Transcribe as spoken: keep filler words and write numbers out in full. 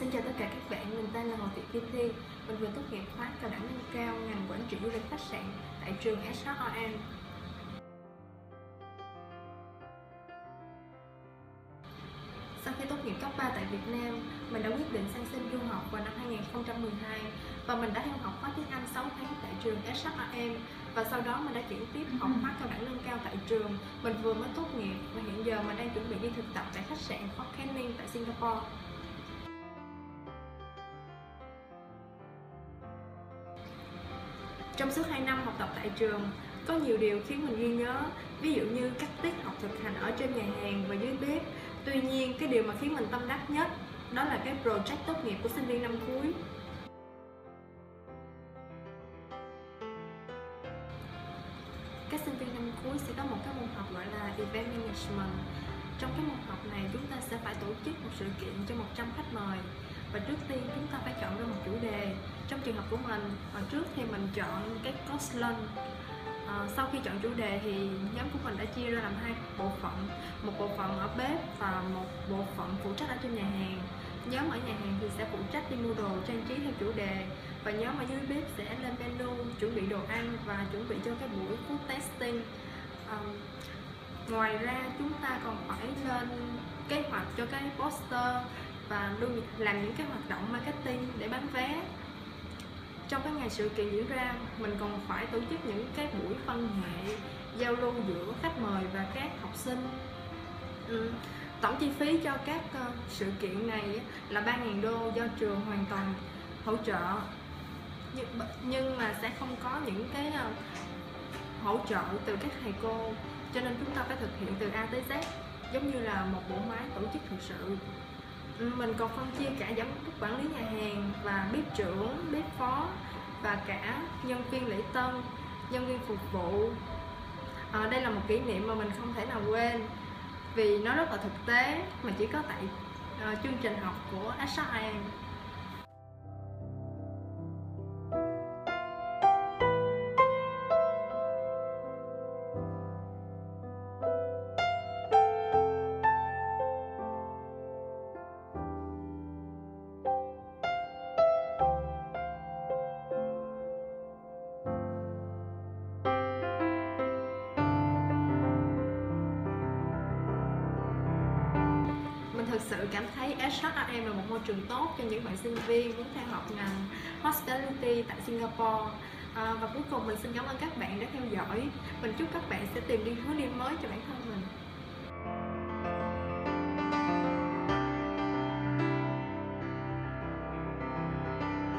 Xin chào tất cả các bạn, mình tên là Hồ Thị Kim Thi. Mình vừa tốt nghiệp khóa cao đẳng nâng cao ngành quản trị du lịch khách sạn tại trường ét hát rờ em. Sau khi tốt nghiệp cấp ba tại Việt Nam, mình đã quyết định sang xin du học vào năm hai nghìn không trăm mười hai và mình đã theo học khóa tiếng Anh sáu tháng tại trường ét hát rờ em và sau đó mình đã chuyển tiếp học khóa cao đẳng nâng cao tại trường. Mình vừa mới tốt nghiệp và hiện giờ mình đang chuẩn bị đi thực tập tại khách sạn Fort Canning tại Singapore. Trong suốt hai năm học tập tại trường, có nhiều điều khiến mình ghi nhớ, ví dụ như các tiết học thực hành ở trên nhà hàng và dưới bếp. Tuy nhiên, cái điều mà khiến mình tâm đắc nhất đó là cái project tốt nghiệp của sinh viên năm cuối. Các sinh viên năm cuối sẽ có một cái môn học gọi là Event Management. Trong cái môn học này, chúng ta sẽ phải tổ chức một sự kiện cho một trăm khách mời. Và trước tiên chúng ta phải chọn ra một chủ đề. Trong trường hợp của mình, hồi trước thì mình chọn cái course lunch. À, sau khi chọn chủ đề thì nhóm của mình đã chia ra làm hai bộ phận, một bộ phận ở bếp và một bộ phận phụ trách ở trên nhà hàng. Nhóm ở nhà hàng thì sẽ phụ trách đi mua đồ trang trí theo chủ đề, và nhóm ở dưới bếp sẽ lên menu, chuẩn bị đồ ăn và chuẩn bị cho cái buổi food tasting. À, ngoài ra chúng ta còn phải lên kế hoạch cho cái poster và luôn làm những cái hoạt động marketing để bán vé. Trong cái ngày sự kiện diễn ra, mình còn phải tổ chức những cái buổi văn nghệ, giao lưu giữa khách mời và các học sinh. Ừ. Tổng chi phí cho các uh, sự kiện này là ba nghìn đô do trường hoàn toàn hỗ trợ, nhưng, nhưng mà sẽ không có những cái uh, hỗ trợ từ các thầy cô, cho nên chúng ta phải thực hiện từ A tới Z, giống như là một bộ máy tổ chức thực sự. Mình còn phân chia cả giám đốc quản lý nhà hàng và bếp trưởng, bếp phó và cả nhân viên lễ tân, nhân viên phục vụ. À, đây là một kỷ niệm mà mình không thể nào quên vì nó rất là thực tế mà chỉ có tại uh, chương trình học của ét hát rờ em. Mình thực sự cảm thấy ét hát rờ em là một môi trường tốt cho những bạn sinh viên muốn theo học ngành Hospitality tại Singapore. À, và cuối cùng mình xin cảm ơn các bạn đã theo dõi. Mình chúc các bạn sẽ tìm đi hướng đi mới cho bản thân mình.